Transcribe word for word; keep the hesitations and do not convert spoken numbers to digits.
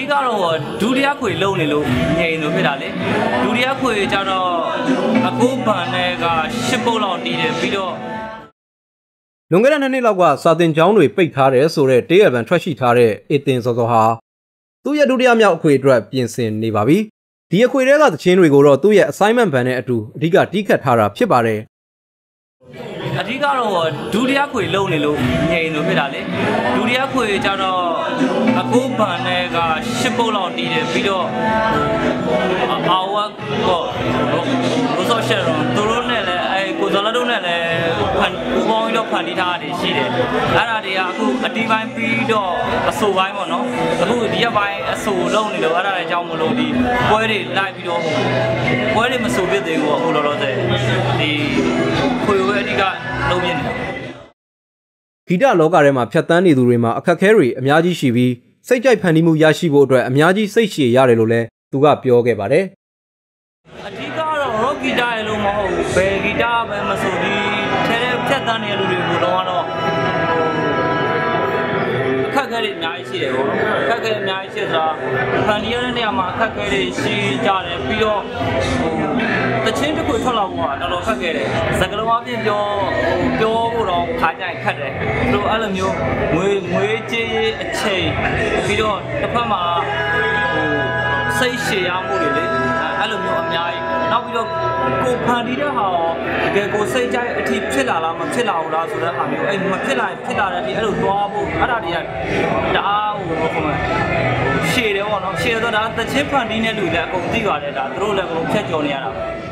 ဓိကတော့ဒုတိယခွေလုံးနေလို့ငြိမ်လို့ဖြစ်တာလေဒုတိယခွေကျတော့အကိုဘန်နဲ့ကရှစ်ပုတ်လောက်တီးတယ်ပြီးတော့လွန်ခဲ့တဲ့နှစ်နှစ်လောက်ကစာတင်ကျောင်းတွေပိတ်ထားတယ်ဆိုတဲ့တေးအပန်ထွက်ရှိထားတဲ့အေတင်စောစောဟာသူ့ရဲ့ဒုတိယမြောက်အခွေအတွက်ပြင်ဆင်နေပါပြီဒီအခွေတွေကသချင်းတွေကိုတော့သူ့ရဲ့ assignment ဘန်နဲ့အတူအဓိကတီးခတ်ထားတာဖြစ်ပါတယ်အဓိကတော့ဒုတိယခွေလုံးနေလို့ငြိမ်လို့ဖြစ်တာလေဒုတိယခွေကျတော့အကိုဘန်နဲ့ကရှစ်ပုတ်လောက်တီးတယ်ပြီးတော့အာဝတ်တော့ရိုးစောရှယ်တော့သူတို့နဲ့လည်းအဲကိုဇော်လက်တို့နဲ့လည်းဖန်ပူပေါင်းပြီးတော့ဖန်တီးထားတာရှိတယ်အဲ့ဒါတွေကအခုအတီးပိုင်းပြီးတော့အဆိုပိုင်းပေါ့နော်အခုဒီရက်ပိုင်းအဆိုလုံးနေလို့အဲ့ဒါလည်းအကြောင်းမလို့ဒီပွဲတွေလိုက်ပြီးတော့ပွဲတွေမဆိုဖြစ်သေးဘူးအခုလောလောဆယ်ဒီခွေဝဲအဓိကလုံးပြနေတယ်ဂီတလောကထဲမှာဖြတ်တန်းနေသူတွေမှာအခက်အခဲတွေအများကြီးရှိပြီးစိတ်ကြိုက်ဖန်တီးမှုရရှိဖို့အတွက်အများကြီးစိတ်ရှည်ရတယ်လို့လည်းသူကပြောခဲ့ပါတယ်အဓိကတော့ rock ဂီတရဲ့လို့မဟုတ်ဘူးဘယ်ဂီတပဲမဆိုဒီထဲထဲဖြတ်တန်းနေတဲ့လူတွေကိုတော့တော့အခက်အခဲတွေအများကြီးရှိတယ်ပေါ့အခက်အခဲအများကြီးရှိဆိုတာဖန်တီးရတဲ့နေရာမှာအခက်အခဲတွေရှိကြတယ်ပြီးတော့တချင်းတစ်ခုထွက်လာဖို့ကတော်တော်ခက်ခဲတယ်စကလုံးအပြင်ပြောပြောဖို့တော့ခါကြိုင်ခက်တယ်သူအဲ့လိုမျိုးငွေငွေကြေးအချိန်ပြီးတော့တစ်ဖက်မှာဟိုစိတ်ရှည်ရမှုတွေလေအဲ့လိုမျိုးအများကြီးနောက်ပြီးတော့ကိုဖန်တီးတဲ့ဟာတကယ်ကိုစိတ်ကြိုက်အထိဖြစ်လာလားမဖြစ်လာဘူးလားဆိုတဲ့ဟာမျိုးအဲ့မဖြစ်လာဖြစ်လာတဲ့အထိအဲ့လိုသွားဖို့အဲ့ဒါတွေကတအားဟိုဘယ်လိုရှည်တယ်ပေါ့နော်ရှည်တော့ဒါတချင်းဖန်တီးတဲ့လူလည်းအကုန်သိပါတယ်ဒါသူတို့လည်းအကုန်ဖြတ်ကျော်နေရတာ